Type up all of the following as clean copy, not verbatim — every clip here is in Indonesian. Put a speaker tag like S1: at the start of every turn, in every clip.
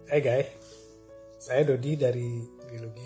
S1: Hai guys, saya Dodi dari Biologi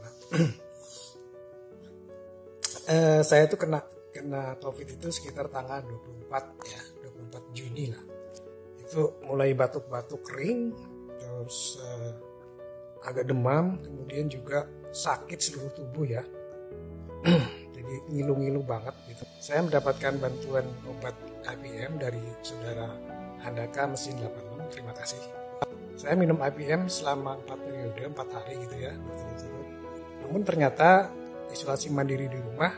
S1: 85. Saya tuh kena COVID itu sekitar tanggal 24 Juni lah. Itu mulai batuk-batuk kering, terus agak demam, kemudian juga sakit seluruh tubuh ya. Jadi ngilu-ngilu banget gitu. Saya mendapatkan bantuan obat IPM dari saudara Handaka Mesin 86. Terima kasih. Saya minum IPM selama 4 periode, 4 hari gitu ya. Namun ternyata isolasi mandiri di rumah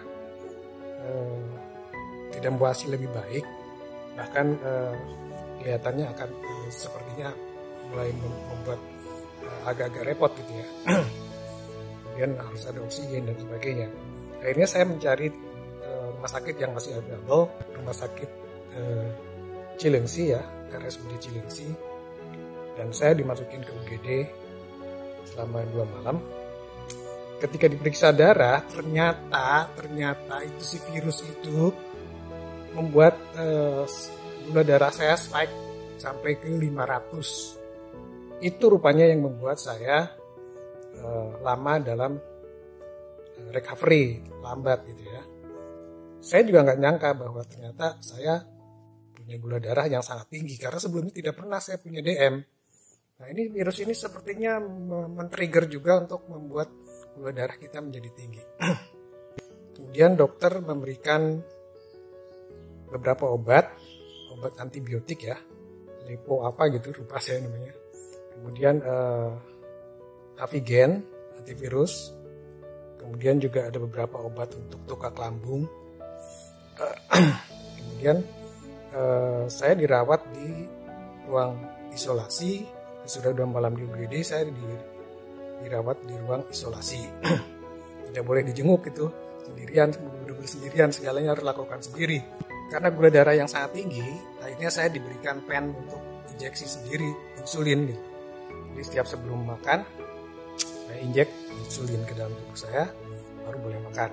S1: tidak membawa hasil lebih baik. Bahkan kelihatannya akan sepertinya mulai membuat agak-agak repot gitu ya. Kemudian harus ada oksigen dan sebagainya. Akhirnya saya mencari rumah sakit yang masih available, rumah sakit Cilengsi ya, RSUD Cilengsi. Dan saya dimasukin ke UGD selama 2 malam. Ketika diperiksa darah, ternyata itu si virus itu membuat gula darah saya spike sampai ke 500. Itu rupanya yang membuat saya lama dalam recovery, lambat gitu ya. Saya juga nggak nyangka bahwa ternyata saya punya gula darah yang sangat tinggi, karena sebelumnya tidak pernah saya punya DM. Nah ini virus ini sepertinya men-trigger juga untuk membuat gula darah kita menjadi tinggi. Kemudian dokter memberikan beberapa obat antibiotik ya, lipo apa gitu lupa saya namanya. Kemudian Avigan antivirus. Kemudian juga ada beberapa obat untuk tukak lambung. Kemudian saya dirawat di ruang isolasi. Sudah 2 malam di UGD, saya dirawat di ruang isolasi. Tidak boleh dijenguk gitu, sendirian, benar-benar sendirian, segalanya harus lakukan sendiri. Karena gula darah yang sangat tinggi, akhirnya saya diberikan pen untuk injeksi sendiri, insulin gitu. Jadi setiap sebelum makan, saya injek insulin ke dalam tubuh saya, baru boleh makan.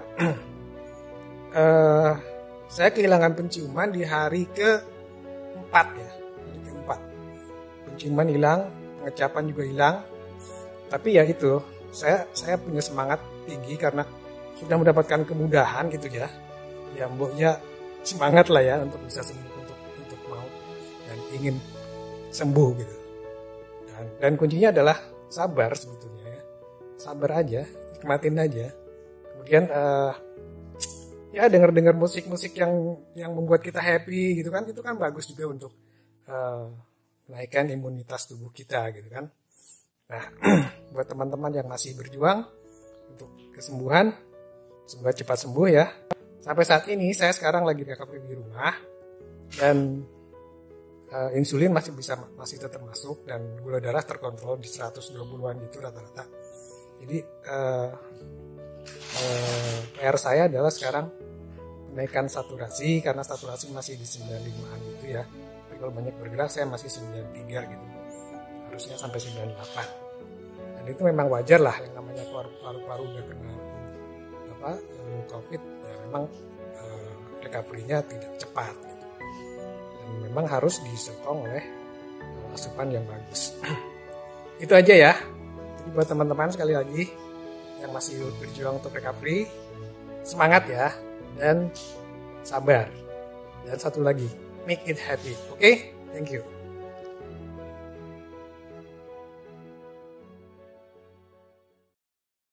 S1: Saya kehilangan penciuman di hari ke-4 ya, hari ke-4. Penciuman hilang, pengecapan juga hilang. Tapi ya itu, saya punya semangat tinggi karena sudah mendapatkan kemudahan gitu ya. Ya mboknya semangat lah ya untuk bisa sembuh, untuk mau dan ingin sembuh gitu. Dan kuncinya adalah sabar sebetulnya ya. Sabar aja, nikmatin aja. Kemudian ya dengar musik-musik yang membuat kita happy gitu kan, itu kan bagus juga untuk menaikkan imunitas tubuh kita gitu kan. Nah, buat teman-teman yang masih berjuang untuk kesembuhan, semoga cepat sembuh ya. Sampai saat ini saya sekarang lagi recovery di rumah dan insulin masih tetap masuk dan gula darah terkontrol di 120-an gitu rata-rata. Jadi PR saya adalah sekarang menaikkan saturasi, karena saturasi masih di 95-an gitu ya. Tapi kalau banyak bergerak saya masih 93 gitu. Harusnya sampai 98. Dan itu memang wajar lah, yang namanya paru-paru udah kena COVID ya, memang recovery-nya tidak cepat gitu. Dan memang harus disokong oleh asupan yang bagus. Itu aja ya. Jadi buat teman-teman sekali lagi yang masih berjuang untuk recovery, semangat ya, dan sabar. Dan satu lagi, make it happy. Oke? Thank you.